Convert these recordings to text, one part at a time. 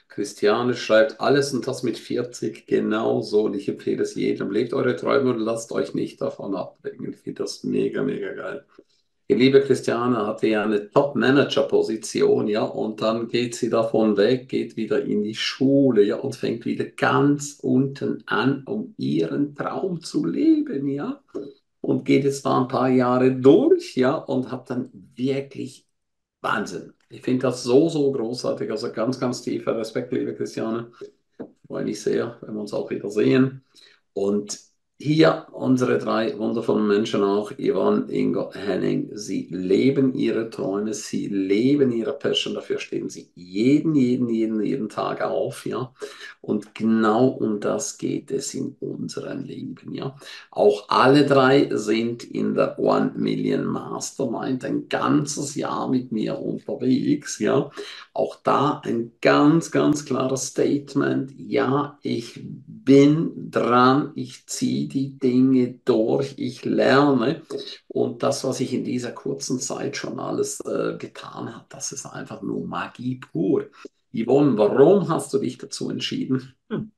Christiane schreibt alles und das mit 40 genauso. Und ich empfehle es jedem. Lebt eure Träume und lasst euch nicht davon abbringen. Ich finde das mega, mega geil. Die liebe Christiane hatte ja eine Top-Manager-Position, ja, und dann geht sie davon weg, geht wieder in die Schule, ja, und fängt wieder ganz unten an, um ihren Traum zu leben, ja, und geht jetzt da ein paar Jahre durch, ja, und hat dann wirklich Wahnsinn. Ich finde das so, so großartig, also ganz, ganz tiefer Respekt, liebe Christiane. Freue mich sehr, wenn wir uns auch wieder sehen. Und hier unsere drei wundervollen Menschen auch, Yvonne, Ingo, Henning, sie leben ihre Träume, sie leben ihre Passion, dafür stehen sie jeden Tag auf, ja. Und genau um das geht es in unserem Leben, ja. Auch alle drei sind in der One Million Mastermind ein ganzes Jahr mit mir unterwegs, ja. Auch da ein ganz, ganz klares Statement. Ja, ich bin dran, ich ziehe die Dinge durch, ich lerne. Und das, was ich in dieser kurzen Zeit schon alles getan habe, das ist einfach nur Magie pur. Yvonne, warum hast du dich dazu entschieden?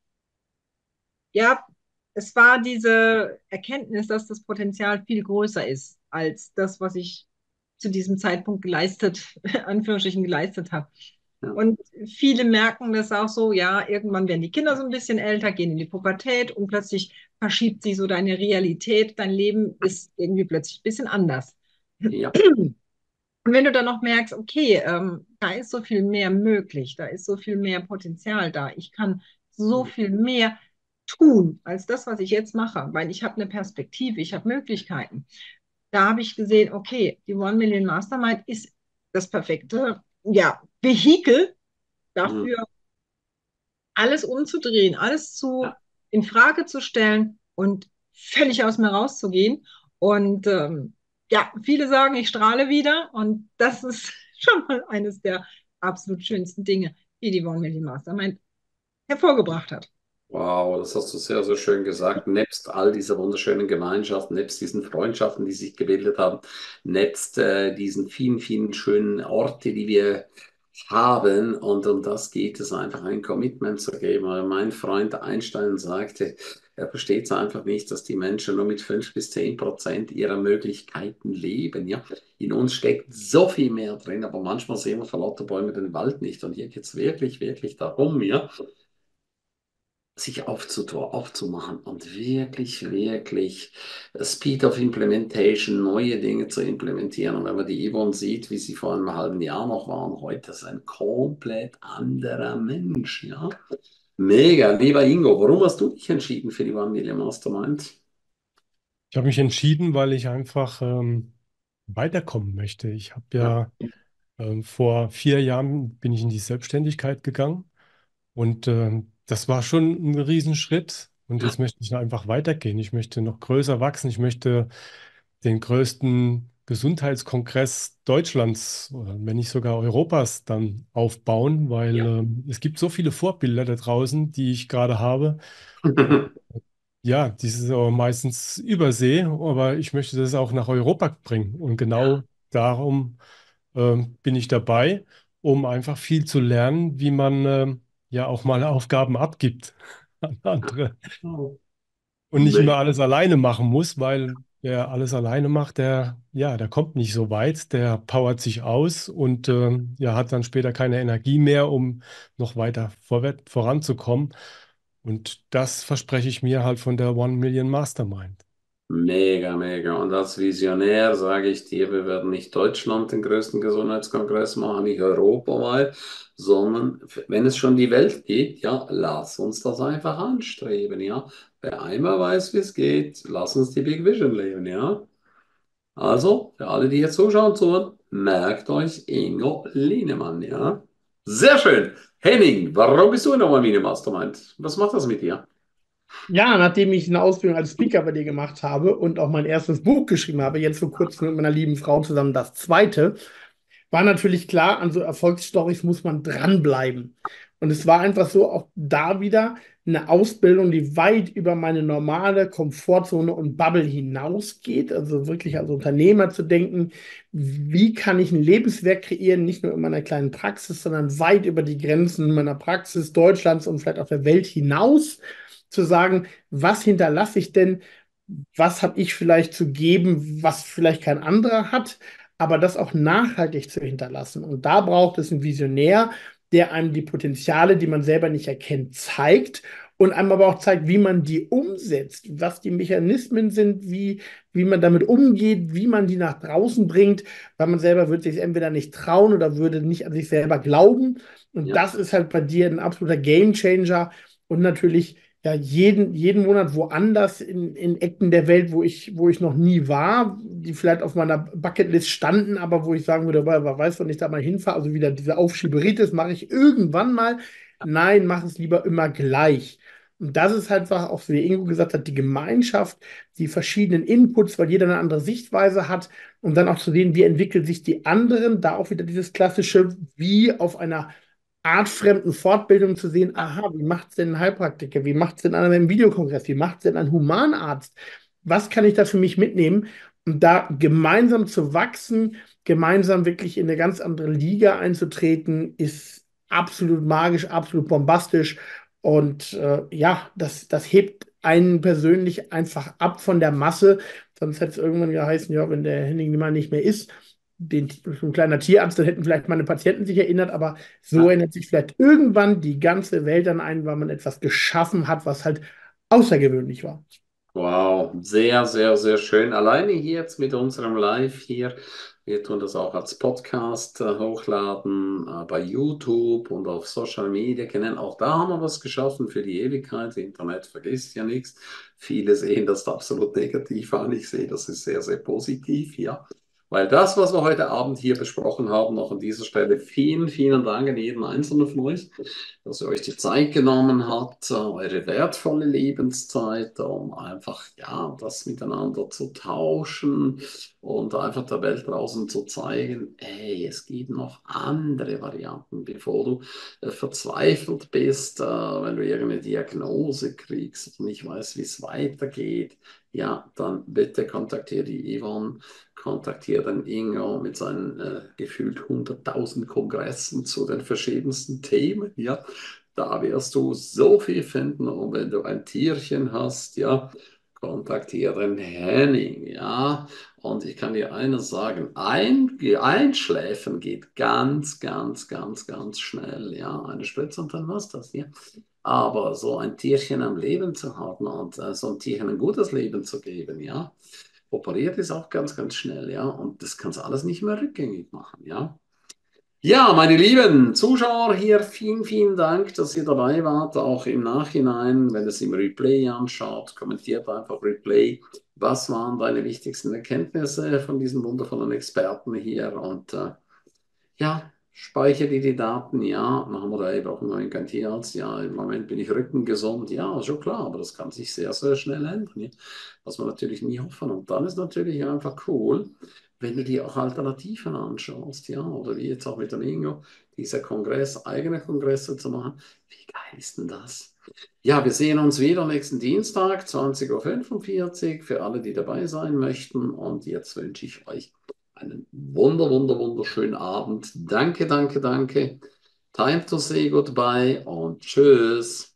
Ja, es war diese Erkenntnis, dass das Potenzial viel größer ist als das, was ich zu diesem Zeitpunkt geleistet, Anführungsstrichen geleistet habe. Ja. Und viele merken das auch so, ja, irgendwann werden die Kinder so ein bisschen älter, gehen in die Pubertät und plötzlich verschiebt sich so deine Realität, dein Leben ist irgendwie plötzlich ein bisschen anders. Ja. Und wenn du dann noch merkst, okay, da ist so viel mehr möglich, da ist so viel mehr Potenzial da, ich kann so viel mehr tun als das, was ich jetzt mache, weil ich habe eine Perspektive, ich habe Möglichkeiten. Da habe ich gesehen, okay, die One Million Mastermind ist das perfekte, ja, Vehikel Mhm. dafür, alles umzudrehen, alles Ja. in Frage zu stellen und völlig aus mir rauszugehen. Und ja, viele sagen, ich strahle wieder. Und das ist schon mal eines der absolut schönsten Dinge, die die One Million Mastermind hervorgebracht hat. Wow, das hast du sehr, sehr schön gesagt. Nebst all dieser wunderschönen Gemeinschaften, nebst diesen Freundschaften, die sich gebildet haben, nebst diesen vielen schönen Orte, die wir haben, und um das geht es einfach, ein Commitment zu geben. Weil mein Freund Einstein sagte, er versteht es einfach nicht, dass die Menschen nur mit 5 bis 10% ihrer Möglichkeiten leben. Ja? In uns steckt so viel mehr drin, aber manchmal sehen wir vor lauter Bäumen den Wald nicht. Und hier geht es wirklich darum, ja, sich aufzumachen und wirklich Speed of Implementation, neue Dinge zu implementieren. Und wenn man die Yvonne sieht, wie sie vor einem halben Jahr noch waren, heute ist ein komplett anderer Mensch, ja. Mega, lieber Ingo, warum hast du dich entschieden für die One Million Mastermind? Ich habe mich entschieden, weil ich einfach weiterkommen möchte. Ich habe Ja. ja vor 4 Jahren bin ich in die Selbstständigkeit gegangen und das war schon ein Riesenschritt. Und Ja. jetzt möchte ich einfach weitergehen. Ich möchte noch größer wachsen. Ich möchte den größten Gesundheitskongress Deutschlands oder wenn nicht sogar Europas dann aufbauen, weil Ja. es gibt so viele Vorbilder da draußen, die ich gerade habe. Ja, die ist aber meistens Übersee, aber ich möchte das auch nach Europa bringen. Und genau darum bin ich dabei, um einfach viel zu lernen, wie man ja auch mal Aufgaben abgibt an andere und nicht immer Mega. alles alleine machen muss, weil wer alles alleine macht, der kommt nicht so weit, der powert sich aus und ja, hat dann später keine Energie mehr, um noch weiter voranzukommen. Und das verspreche ich mir halt von der One Million Mastermind. Mega. Und als Visionär sage ich dir, wir werden nicht Deutschland den größten Gesundheitskongress machen, nicht europaweit, sondern wenn es schon die Welt gibt, ja, lass uns das einfach anstreben, ja. Wer einmal weiß, wie es geht, lass uns die Big Vision leben, ja. Also, für alle, die jetzt zuschauen, zuhören, merkt euch Ingo Lienemann, ja. Sehr schön. Henning, warum bist du in der One Million Mastermind? Was macht das mit dir? Ja, nachdem ich eine Ausbildung als Speaker bei dir gemacht habe und auch mein erstes Buch geschrieben habe, jetzt vor kurzem mit meiner lieben Frau zusammen das zweite, war natürlich klar, an so Erfolgsstories muss man dranbleiben. Und es war einfach so, auch da wieder, eine Ausbildung, die weit über meine normale Komfortzone und Bubble hinausgeht. Also wirklich als Unternehmer zu denken, wie kann ich ein Lebenswerk kreieren, nicht nur in meiner kleinen Praxis, sondern weit über die Grenzen meiner Praxis Deutschlands und vielleicht auch der Welt hinaus. Zu sagen, was hinterlasse ich denn, was habe ich vielleicht zu geben, was vielleicht kein anderer hat, aber das auch nachhaltig zu hinterlassen. Und da braucht es einen Visionär, der einem die Potenziale, die man selber nicht erkennt, zeigt und einem aber auch zeigt, wie man die umsetzt, was die Mechanismen sind, wie man damit umgeht, wie man die nach draußen bringt, weil man selber würde sich entweder nicht trauen oder würde nicht an sich selber glauben. Und Ja, das ist halt bei dir ein absoluter Gamechanger und natürlich ja, jeden Monat woanders in Ecken der Welt, wo ich noch nie war, die vielleicht auf meiner Bucketlist standen, aber wo ich sagen würde, wer weiß, wann ich da mal hinfahre. Also wieder diese Aufschieberitis mache ich irgendwann mal. Nein, mach es lieber immer gleich. Und das ist halt einfach auch, wie Ingo gesagt hat, die Gemeinschaft, die verschiedenen Inputs, weil jeder eine andere Sichtweise hat und dann auch zu sehen, wie entwickeln sich die anderen, da auch wieder dieses klassische, wie auf einer artfremden Fortbildungen zu sehen, aha, wie macht es denn ein Heilpraktiker, wie macht es denn einer im Videokongress, wie macht es denn ein Humanarzt, was kann ich da für mich mitnehmen und da gemeinsam zu wachsen, gemeinsam wirklich in eine ganz andere Liga einzutreten, ist absolut magisch, absolut bombastisch und ja, das hebt einen persönlich einfach ab von der Masse, sonst hätte es irgendwann geheißen, ja, wenn der Henning mal nicht mehr ist, ein kleiner Tierarzt, dann hätten vielleicht meine Patienten sich erinnert, aber so ja. erinnert sich vielleicht irgendwann die ganze Welt an einen, weil man etwas geschaffen hat, was halt außergewöhnlich war. Wow, sehr, sehr, sehr schön. Alleine hier jetzt mit unserem Live hier. Wir tun das auch als Podcast hochladen, bei YouTube und auf Social Media Kanälen. Auch da haben wir was geschaffen für die Ewigkeit. Internet vergisst ja nichts. Viele sehen das absolut negativ an. Ich sehe, das ist sehr, sehr positiv, ja. Weil das, was wir heute Abend hier besprochen haben, noch an dieser Stelle, vielen, vielen Dank an jeden Einzelnen von euch, dass ihr euch die Zeit genommen habt, eure wertvolle Lebenszeit, um einfach, ja, das miteinander zu tauschen und einfach der Welt draußen zu zeigen, ey, es gibt noch andere Varianten, bevor du verzweifelt bist, wenn du irgendeine Diagnose kriegst und nicht weißt, wie es weitergeht. Ja, dann bitte kontaktiere die Yvonne, kontaktiere den Ingo mit seinen gefühlt 100.000 Kongressen zu den verschiedensten Themen. Ja, da wirst du so viel finden. Und wenn du ein Tierchen hast, ja, kontaktiere den Henning. Ja, und ich kann dir eines sagen: Einschläfen geht ganz, ganz, ganz, ganz schnell. Ja, eine Spritze und dann war's das. Ja. Aber so ein Tierchen am Leben zu haben und so ein Tierchen ein gutes Leben zu geben, ja, operiert ist auch ganz, ganz schnell, ja, und das kannst du alles nicht mehr rückgängig machen, ja. Ja, meine lieben Zuschauer hier, vielen, vielen Dank, dass ihr dabei wart, auch im Nachhinein, wenn ihr es im Replay anschaut, kommentiert einfach Replay. Was waren deine wichtigsten Erkenntnisse von diesen wundervollen Experten hier? Und ja, speichere dir die Daten, ja. Nach dem Motto, ey, brauchen wir keinen Tierarzt? Ja, im Moment bin ich rückengesund. Ja, ist schon klar, aber das kann sich sehr, sehr schnell ändern. Ja. Was wir natürlich nie hoffen. Und dann ist natürlich einfach cool, wenn du dir auch Alternativen anschaust, ja. Oder wie jetzt auch mit dem Ingo, dieser Kongress, eigene Kongresse zu machen. Wie geil ist denn das? Ja, wir sehen uns wieder nächsten Dienstag, 20:45 Uhr, für alle, die dabei sein möchten. Und jetzt wünsche ich euch einen wunderschönen Abend. Danke, danke, danke. Time to say goodbye und tschüss.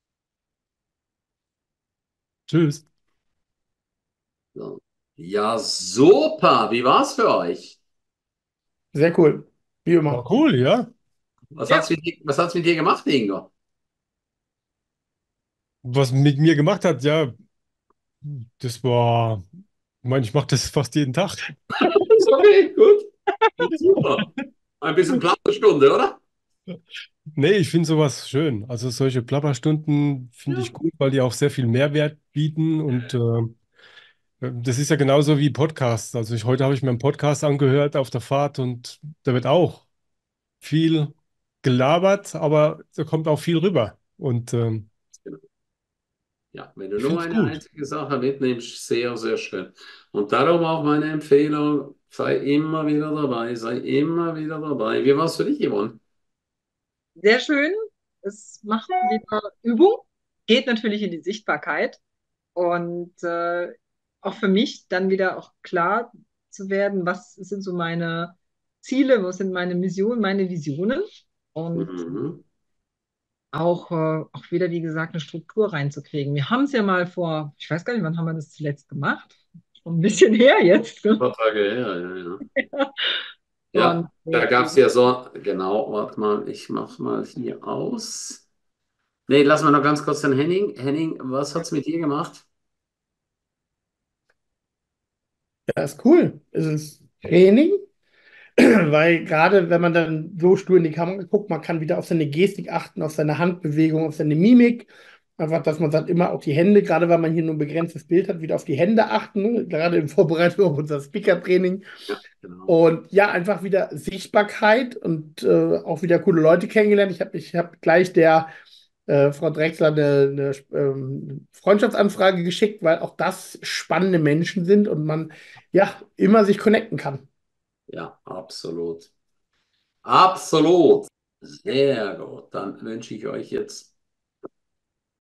Tschüss. So. Ja, super. Wie war's für euch? Sehr cool. Wie War immer. cool, ja. Ja, Was hat's mit dir gemacht, Ingo? Was mit mir gemacht hat, ja, das war, ich meine, ich mache das fast jeden Tag. Ist okay, gut. Super. Ein bisschen Plauderstunde, oder? Nee, ich finde sowas schön. Also solche Plapperstunden finde Ja. ich gut, weil die auch sehr viel Mehrwert bieten und das ist ja genauso wie Podcasts. Also heute habe ich mir einen Podcast angehört auf der Fahrt und da wird auch viel gelabert, aber da kommt auch viel rüber. Und Ja, wenn du ich nur finde es eine gut. einzige Sache mitnimmst, sehr, sehr schön. Und darum auch meine Empfehlung, sei immer wieder dabei, sei immer wieder dabei. Wie war es für dich, Yvonne? sehr schön. Es macht wieder Übung. geht natürlich in die Sichtbarkeit und auch für mich dann wieder auch klar zu werden, was sind so meine Ziele, was sind meine Missionen, meine Visionen und Mhm. auch wieder, wie gesagt, eine Struktur reinzukriegen. Wir haben es ja mal vor, ich weiß gar nicht, wann haben wir das zuletzt gemacht? Schon ein bisschen her jetzt. Ein paar Tage her, ja, ja. Und Ja, da gab es ja so, genau, warte mal, ich mache mal hier aus. Nee, lassen wir noch ganz kurz den Henning. Henning, was hat es mit dir gemacht? Ja, ist cool. Es ist Training, weil gerade wenn man dann so stur in die Kamera guckt, man kann wieder auf seine Gestik achten, auf seine Handbewegung, auf seine Mimik. Einfach, dass man sagt, immer auch die Hände, gerade weil man hier nur ein begrenztes Bild hat, wieder auf die Hände achten, ne? Gerade in Vorbereitung auf unser Speaker-Training. Ja, genau. Und ja, einfach wieder Sichtbarkeit und auch wieder coole Leute kennengelernt. Ich hab gleich der Frau Drechsler eine Freundschaftsanfrage geschickt, weil auch das spannende Menschen sind und man ja immer sich connecten kann. Ja, absolut. Absolut. Sehr gut. Dann wünsche ich euch jetzt